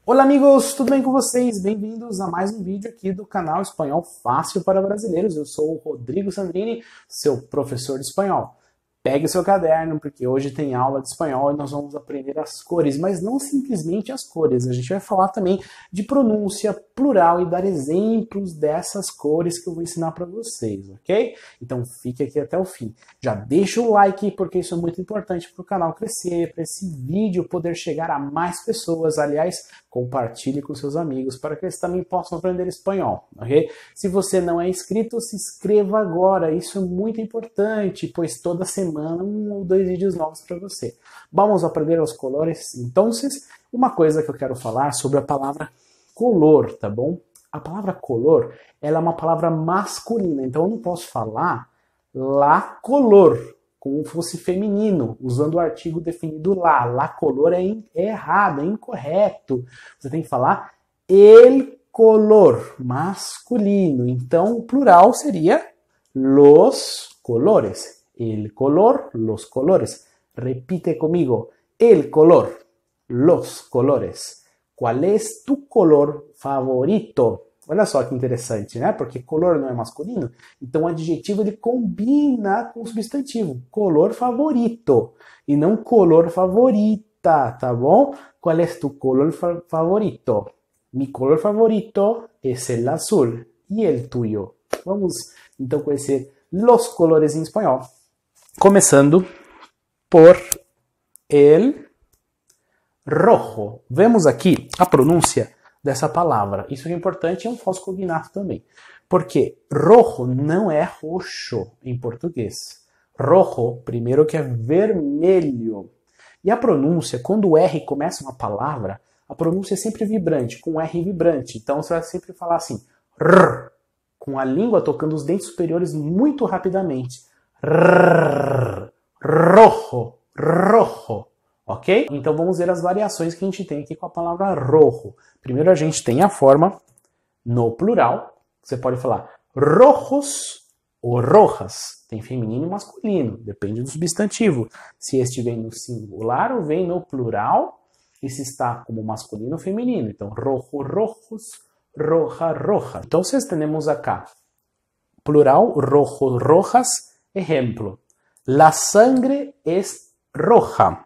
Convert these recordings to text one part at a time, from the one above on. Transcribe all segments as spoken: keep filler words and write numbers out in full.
Olá amigos, tudo bem com vocês? Bem-vindos a mais um vídeo aqui do canal Espanhol Fácil para Brasileiros. Eu sou o Rodrigo Sandrini, seu professor de espanhol. Pegue o seu caderno, porque hoje tem aula de espanhol e nós vamos aprender as cores, mas não simplesmente as cores. A gente vai falar também de pronúncia, plural e dar exemplos dessas cores que eu vou ensinar para vocês, ok? Então fique aqui até o fim. Já deixa o like, porque isso é muito importante para o canal crescer, para esse vídeo poder chegar a mais pessoas. Aliás, compartilhe com seus amigos para que eles também possam aprender espanhol, ok? Se você não é inscrito, se inscreva agora. Isso é muito importante, pois toda semana um ou dois vídeos novos para você. Vamos aprender os colores. Então, uma coisa que eu quero falar sobre a palavra color, tá bom? A palavra color, ela é uma palavra masculina, então eu não posso falar la color, como fosse feminino, usando o artigo definido lá. La color é, in, é errado, é incorreto. Você tem que falar el color, masculino. Então, o plural seria los colores. El color, los colores. Repite conmigo. El color, los colores. Qual é tu color favorito? Olha só que interessante, né? Porque color não é masculino. Então o adjetivo ele combina com o substantivo. Color favorito. E não color favorita, tá bom? Qual é tu color fa favorito? Mi color favorito es el azul. E el tuyo? Vamos então conhecer los colores em espanhol. Começando por el rojo. Vemos aqui a pronúncia dessa palavra. Isso é importante, é um falso cognato também. Porque rojo não é roxo em português. Rojo, primeiro que é vermelho. E a pronúncia, quando o R começa uma palavra, a pronúncia é sempre vibrante, com R vibrante. Então você vai sempre falar assim, rrr, com a língua tocando os dentes superiores muito rapidamente. Rrr, rojo, rojo, ok? Então vamos ver as variações que a gente tem aqui com a palavra rojo. Primeiro a gente tem a forma no plural. Você pode falar rojos ou rojas. Tem feminino e masculino, depende do substantivo. Se este vem no singular ou vem no plural, e se está como masculino ou feminino. Então rojo, rojos, roja, roja. Então temos acá plural, rojos, rojas. Ejemplo, la sangre es roja.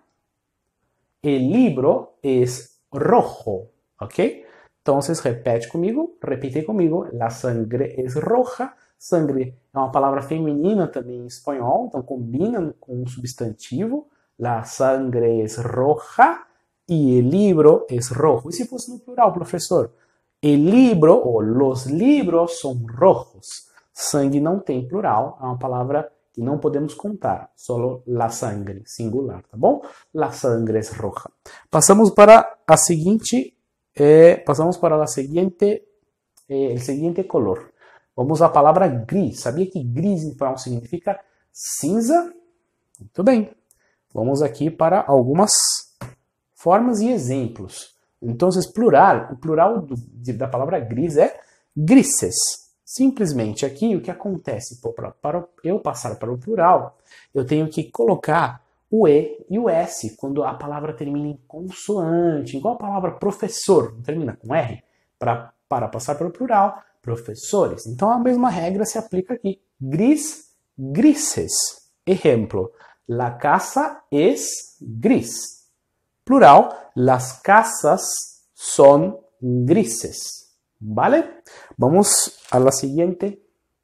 El libro es rojo. ¿Ok? Entonces, repete comigo, repite comigo. La sangre es roja. Sangre é uma palavra feminina também em espanhol, então combina com um substantivo. La sangre es roja y el libro es rojo. E se fosse no plural, professor? El libro, ou los libros, son rojos. Sangue não tem plural, é uma palavra que não podemos contar, só la sangre, singular, tá bom? La sangre es roja. Passamos para a seguinte, eh, passamos para a seguinte, eh, el seguinte color. Vamos à palavra gris. Sabia que gris em espanhol significa cinza? Muito bem. Vamos aqui para algumas formas e exemplos. Então, plural, o plural do, da palavra gris é grises. Simplesmente aqui o que acontece, para, para eu passar para o plural, eu tenho que colocar o E e o S quando a palavra termina em consoante, igual a palavra professor, não termina com R, para, para passar para o plural, professores. Então a mesma regra se aplica aqui. Gris, grises. Ejemplo, la casa es gris. Plural, las casas son grises. ¿Vale? Vamos a la siguiente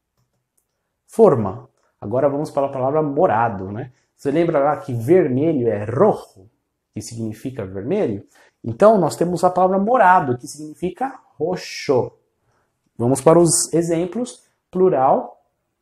forma. Agora vamos para a palavra morado, né? Você lembra lá que vermelho é rojo, que significa vermelho? Então nós temos a palavra morado, que significa roxo. Vamos para os exemplos. Plural,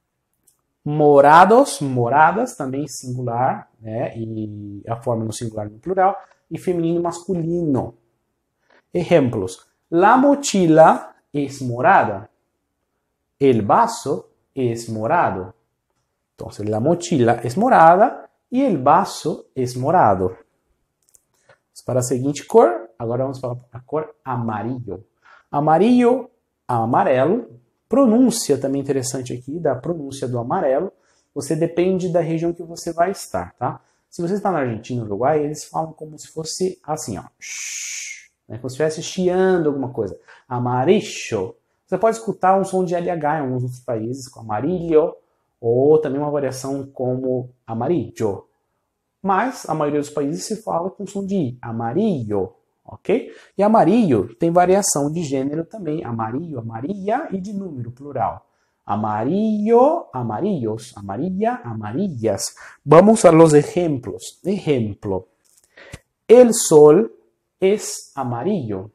morados, moradas, também singular, né? E a forma no singular no plural, e feminino e masculino. Exemplos. La mochila es morada. El vaso es morado. Entonces, la mochila es morada y el vaso es morado. Vamos para a seguinte cor. Agora vamos para a cor amarillo. Amarillo, amarelo. Pronúncia também interessante aqui, da pronúncia do amarelo. Você depende da região que você vai estar, tá? Se você está na Argentina, no Uruguai, eles falam como se fosse assim, ó. né? Como se estivesse chiando alguma coisa. Amarillo. Você pode escutar um som de L H em alguns outros países, com amarillo, ou também uma variação como amarillo. Mas a maioria dos países se fala com som de I, amarillo, ok? E amarillo tem variação de gênero também, amarillo, amarilla e de número, plural. Amarillo, amarillos, amarilla, amarillas. Vamos a los ejemplos. Ejemplo. El sol es amarillo.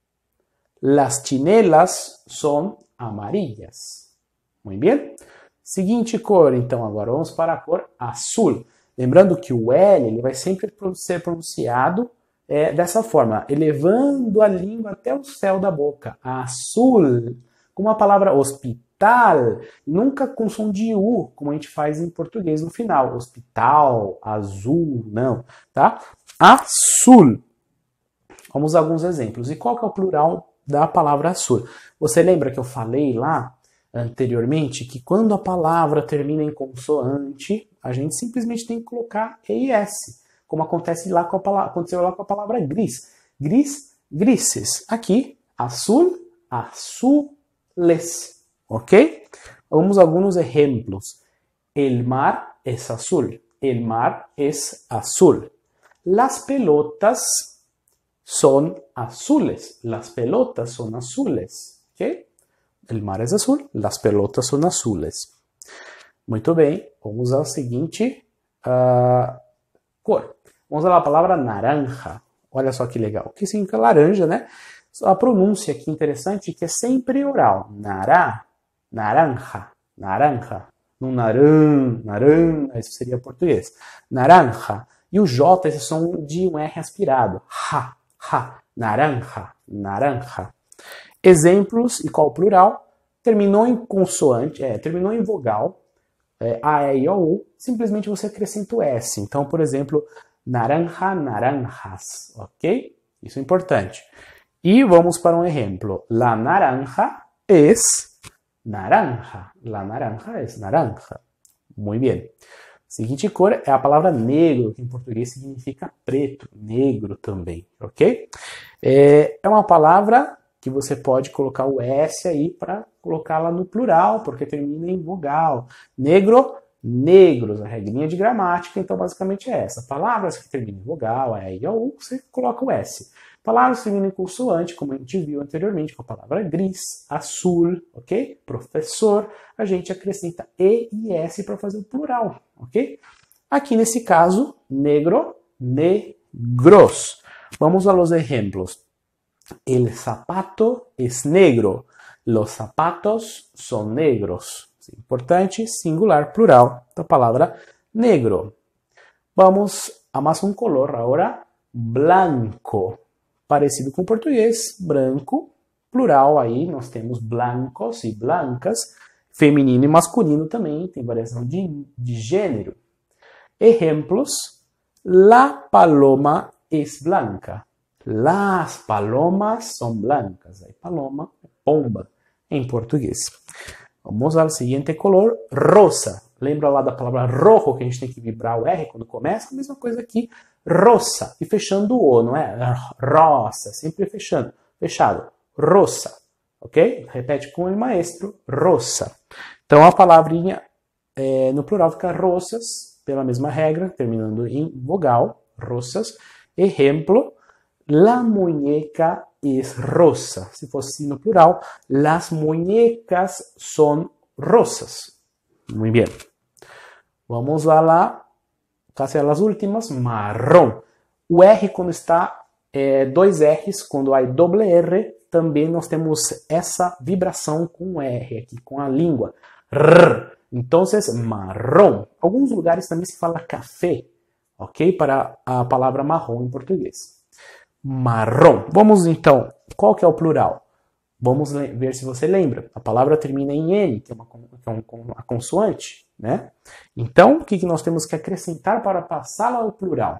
Las chinelas son amarillas. Muy bien. Seguinte cor, então, agora vamos para a cor azul. Lembrando que o L ele vai sempre ser pronunciado é, dessa forma, elevando a língua até o céu da boca. Azul, como a palavra hospital, nunca com som de U, como a gente faz em português no final. Hospital, azul, não, tá? Azul. Vamos a alguns exemplos. E qual que é o plural da palavra azul? Você lembra que eu falei lá anteriormente que quando a palavra termina em consoante, a gente simplesmente tem que colocar E e S, como acontece lá com a palavra, aconteceu lá com a palavra gris. Gris, grises. Aqui, azul, azules. ¿Ok? Vamos a algunos ejemplos. El mar es azul. El mar es azul. Las pelotas son azules. Las pelotas son azules. ¿Ok? El mar es azul, las pelotas son azules. Muito bem, vamos ao seguinte uh, cor. Vamos à palavra naranja. Olha só que legal. O que significa laranja, né? A pronúncia aqui interessante que é sempre oral. Nará, naranja, naranja. No naran, naran, isso seria português. Naranja. E o J, esse som de um R aspirado. Ha, ha, naranja, naranja. Exemplos, e qual plural? Terminou em consoante, é, terminou em vogal, é, A, E, I, O, U, simplesmente você acrescenta o S. Então, por exemplo, naranja, naranjas, ok? Isso é importante. E vamos para um exemplo. La naranja es naranja. La naranja es naranja. Muy bien. Seguinte cor é a palavra negro, que em português significa preto, negro também, ok? É, é uma palavra que você pode colocar o S aí para colocá-la no plural, porque termina em vogal. Negro, negros, a regrinha de gramática, então basicamente é essa. Palavras que terminam em vogal, é I, O, U, você coloca o S. Palavras que terminam em consoante, como a gente viu anteriormente, com a palavra gris, azul, ok? Professor, a gente acrescenta E e S para fazer o plural, ok? Aqui nesse caso, negro, negros. Vamos a los ejemplos. El zapato es negro. Los zapatos son negros. Importante, singular, plural da palavra negro. Vamos a más un color ahora. Blanco. Parecido com o português, branco. Plural aí, nós temos blancos e blancas. Feminino e masculino também, tem variação de, de gênero. Ejemplos. La paloma es blanca. Las palomas son blancas. Aí paloma, pomba, em português. Vamos ao seguinte color, rosa. Lembra lá da palavra rojo, que a gente tem que vibrar o R quando começa? A mesma coisa aqui, rosa. E fechando o O, não é? Rosa, sempre fechando. Fechado, rosa. Ok? Repete com o maestro, rosa. Então a palavrinha é, no plural fica rosas, pela mesma regra, terminando em vogal, rosas. Exemplo. La muñeca es rosa. Se fosse no plural, las muñecas son rosas. Muy bien. Vamos a la, casi a las últimas, marrón. O R, quando está é, dois R's, quando há doble R, também nós temos essa vibração com o R aqui, com a língua. Rrr. Então, marrom. Alguns lugares também se fala café, ok? Para a palavra marrom em português. Marrom. Vamos então, qual que é o plural? Vamos ver se você lembra. A palavra termina em N, que é uma, que é uma consoante, né? Então, o que, que nós temos que acrescentar para passá-la ao plural?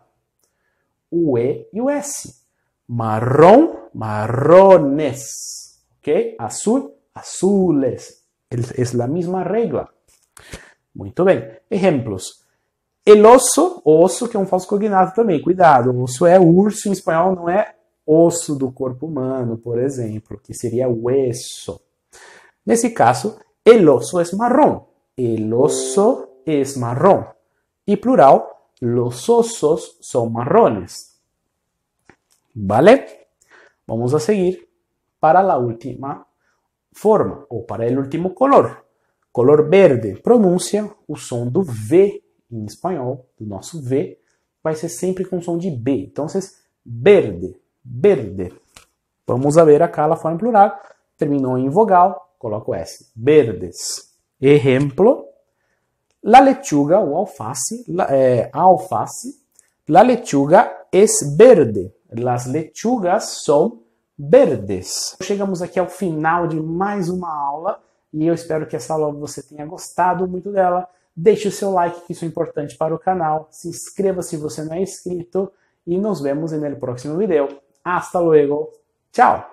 O E e o S. Marrom, marrones. Ok? Azul, azules. É a mesma regra. Muito bem. Exemplos. El oso, osso, que é um falso cognato também, cuidado, o osso é urso, em espanhol não é osso do corpo humano, por exemplo, que seria hueso. Nesse caso, el oso es marrón. El oso es marrón. Y plural, los osos son marrones. ¿Vale? Vamos a seguir para la última forma, ou para o último color. Color verde. Pronuncia o som do V em espanhol, do nosso V, vai ser sempre com som de B. Então, verde, verde. Vamos a ver acá a forma plural. Terminou em vogal, coloco S. Verdes. Exemplo. La lechuga ou alface, la, eh, alface. La lechuga es verde. Las lechugas son verdes. Chegamos aqui ao final de mais uma aula e eu espero que essa aula você tenha gostado muito dela. Deixe o seu like, que isso é importante para o canal. Se inscreva se você não é inscrito e nos vemos no próximo vídeo. Hasta luego. Tchau!